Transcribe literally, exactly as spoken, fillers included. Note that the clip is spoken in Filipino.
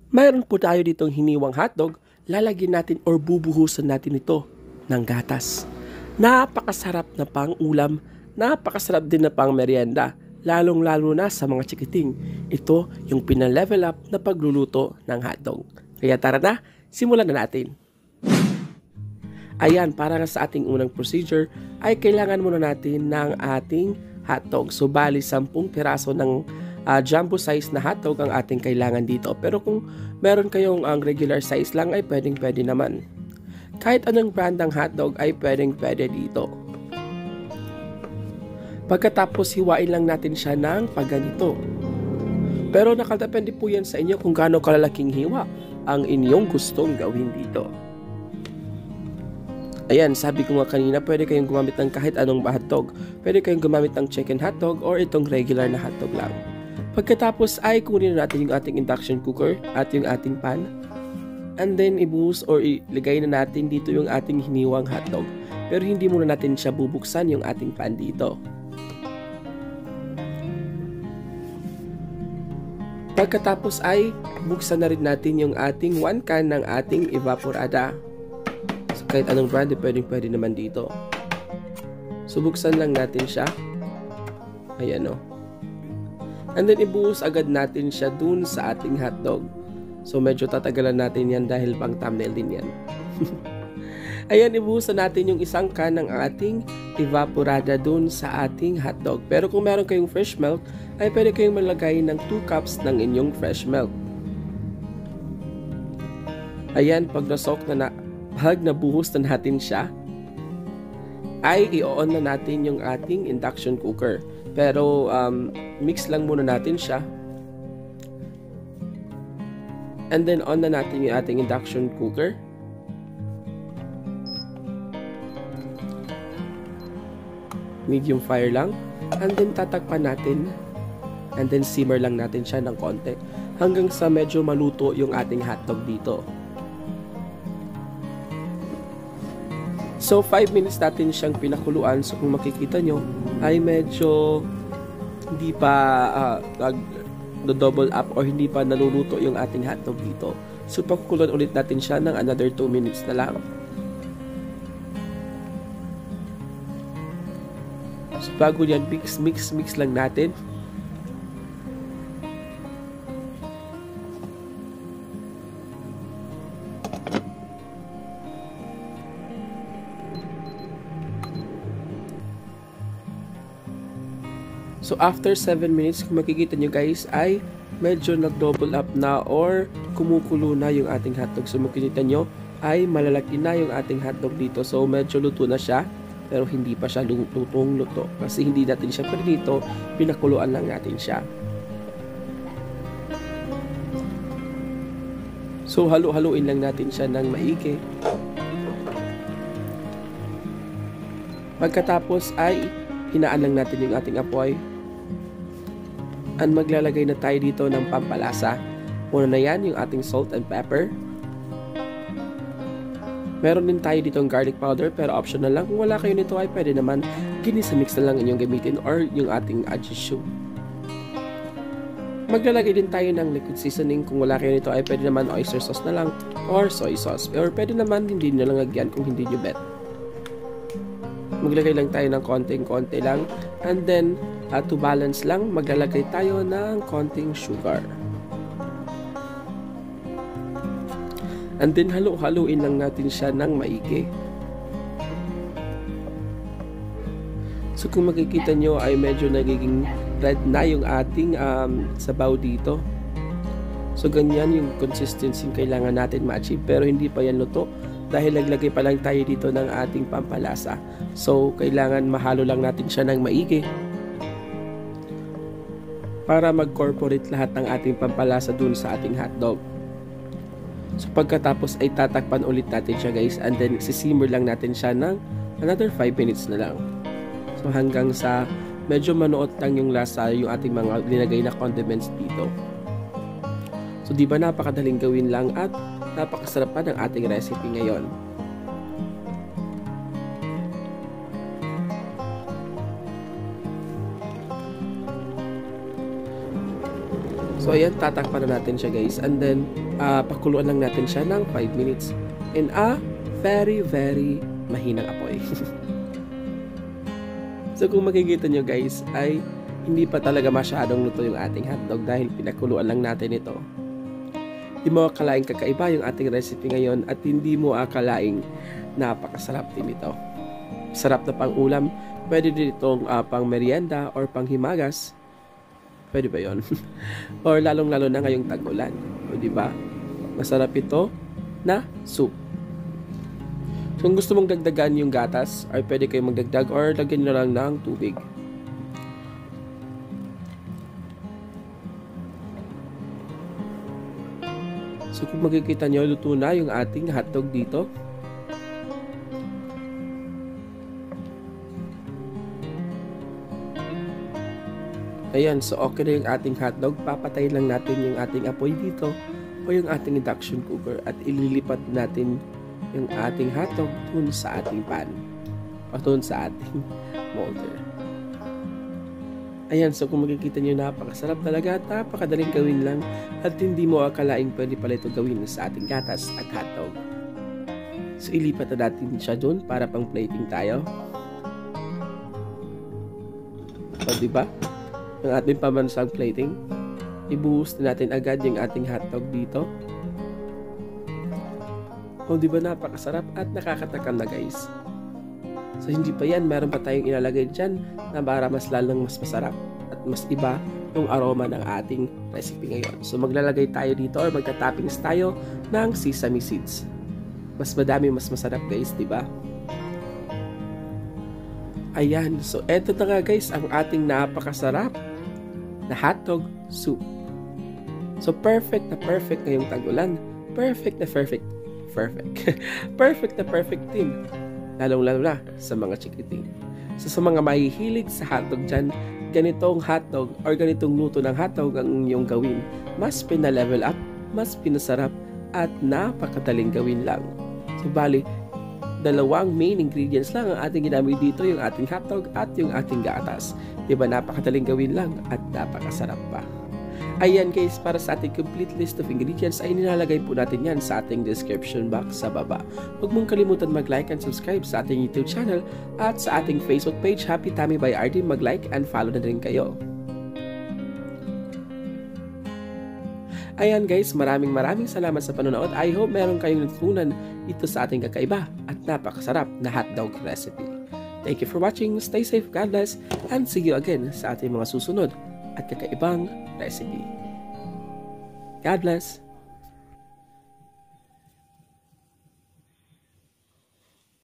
Mayroon po tayo ditong hiniwang hotdog, lalagyan natin or bubuhusan natin ito ng gatas. Napakasarap na pang ulam, napakasarap din na pang merienda, lalong-lalo na sa mga chikiting. Ito yung pinalevel up na pagluluto ng hotdog. Kaya tara na, simulan na natin. Ayan, para na sa ating unang procedure, ay kailangan muna natin ng ating hotdog. So, bali, sampung piraso ng uh, jumbo size na hotdog ang ating kailangan dito. Pero kung meron kayong ang uh, regular size lang, ay pwedeng-pwede naman. Kahit anong brand ng hotdog ay pwedeng-pwede dito. Pagkatapos, hiwain lang natin siya ng pagganito. Pero nakadepende po yan sa inyo kung gaano kalalaking hiwa ang inyong gustong gawin dito. Ayan, sabi ko nga kanina, pwede kayong gumamit ng kahit anong hotdog. Pwede kayong gumamit ng chicken hotdog or itong regular na hotdog lang. Pagkatapos ay kunin natin yung ating induction cooker at yung ating pan. And then ibuhos or ilagay na natin dito yung ating hiniwang hotdog. Pero hindi muna natin siya bubuksan yung ating pan dito. Pagkatapos ay buksan na rin natin yung ating one can ng ating evaporada. Kahit anong brand, pwedeng pwede naman dito. Subuksan lang natin siya. Ayan o. And then, ibuhos agad natin siya dun sa ating hotdog. So, medyo tatagalan natin yan dahil pang thumbnail din yan. Ayan, ibuhusan natin yung isang can ng ating evaporada dun sa ating hotdog. Pero kung meron kayong fresh milk, ay pwede kayong malagay ng two cups ng inyong fresh milk. Ayan, pag nasok na na Pag nabuhos na natin siya, ay i-on na natin yung ating induction cooker. Pero um, mix lang muna natin siya. And then on na natin yung ating induction cooker. Medium fire lang. And then tatakpan natin. And then simmer lang natin siya ng konti. Hanggang sa medyo maluto yung ating hotdog dito. So, five minutes natin siyang pinakuluan. So, kung makikita nyo, ay medyo hindi pa uh, nag-double up or hindi pa naluluto yung ating hotdog dito. So, pakukuluan ulit natin siya ng another two minutes na lang. So, bago yan, mix, mix, mix lang natin. So, after seven minutes, kung makikita nyo guys, ay medyo nag-double up na or kumukulo na yung ating hotdog. So, makikita nyo, ay malalaki na yung ating hotdog dito. So, medyo luto na siya, pero hindi pa siya lutong-luto. Kasi hindi natin siya dito, pinakuluan lang natin siya. So, halu-haluin lang natin siya ng maigi. Pagkatapos ay hinaan lang natin yung ating apoy. And maglalagay na tayo dito ng pampalasa. Una na yan, yung ating salt and pepper. Meron din tayo dito ng garlic powder, pero optional lang. Kung wala kayo nito ay pwede naman ginisa-mix na lang inyong gamitin or yung ating ajishu. Maglalagay din tayo ng liquid seasoning. Kung wala kayo nito ay pwede naman oyster sauce na lang or soy sauce. Or pwede naman hindi nyo lang lagyan kung hindi nyo bet. Maglagay lang tayo ng konting-konti lang. And then, uh, to balance lang, maglalagay tayo ng konting sugar. And then, halu-haluin lang natin siya ng maigi. So, kung makikita nyo ay medyo nagiging red na yung ating um, sabaw dito. So, ganyan yung consistency kailangan natin ma-achieve. Pero hindi pa yan luto. Dahil naglagay pa lang tayo dito ng ating pampalasa. So, kailangan mahalo lang natin siya ng maigi para mag-corporate lahat ng ating pampalasa dun sa ating hotdog. So, pagkatapos ay tatakpan ulit natin siya guys. And then, sisimmer lang natin siya ng another five minutes na lang. So, hanggang sa medyo manuot lang yung lasa yung ating mga linagay na condiments dito. So, di ba napakadaling gawin lang at napakasarap pa ng ating recipe ngayon. So, So ayan, tatakpan na natin siya guys. And then, uh, pakuluan lang natin siya ng five minutes. In a very, very mahinang apoy. So kung makikita nyo guys, ay hindi pa talaga masyadong luto yung ating hotdog dahil pinakuluan lang natin ito. Hindi mo akalaing kakaiba yung ating recipe ngayon at hindi mo akalaing napakasarap din ito. Sarap na pang ulam. Pwede din itong uh, pang merienda or pang himagas. Pwede ba yun? Or lalong-lalo na ngayong tag-ulan. O diba? Masarap ito na soup. So, kung gusto mong dagdagan yung gatas, ay pwede kayong magdagdag or lagyan nyo lang ng tubig. So, kung makikita nyo, luto na yung ating hotdog dito. Ayan, so okay na yung ating hotdog. Papatayin lang natin yung ating apoy dito o yung ating induction cooker at ililipat natin yung ating hotdog dun sa ating pan o dun sa ating molder. Ayan, so kung makikita nyo, napakasarap talaga at napakadaling gawin lang at hindi mo akalaing pwede pala ito gawin sa ating gatas at hotdog. So ilipat na natin siya dun para pang plating tayo. O diba? Yung ating pambansang plating. Ibuhos na natin agad yung ating hotdog dito. O di ba napakasarap at nakakatakam na guys. So hindi pa yan, meron pa tayong ilalagay dyan na para mas lalong mas masarap at mas iba yung aroma ng ating recipe ngayon. So maglalagay tayo dito or magta-toppings tayo ng sesame seeds. Mas madami, mas masarap guys, di ba? Ayan, so eto na nga guys ang ating napakasarap na hotdog soup. So perfect na perfect ngayong tag-ulan. Perfect na perfect. Perfect. Perfect na perfect din. Lalong-lalo na sa mga chikiting. So sa mga mahihilig sa hotdog dyan, ganitong hotdog or ganitong luto ng hotdog ang inyong gawin. Mas pina-level up, mas pinasarap, at napakadaling gawin lang. So bali, dalawang main ingredients lang ang ating ginamit dito, yung ating hotdog at yung ating gatas. Diba napakadaling gawin lang at napakasarap pa. Ayan guys, para sa ating complete list of ingredients ay nilalagay po natin yan sa ating description box sa baba. Huwag mong kalimutan mag-like and subscribe sa ating YouTube channel at sa ating Facebook page, Happy Tummy by R D. Mag-like and follow na rin kayo. Ayan guys, maraming maraming salamat sa panonood. I hope meron kayong natutunan dito sa ating kakaiba at napakasarap na hotdog recipe. Thank you for watching, stay safe, God bless, and see you again sa ating mga susunod at kakaibang recipe. God bless!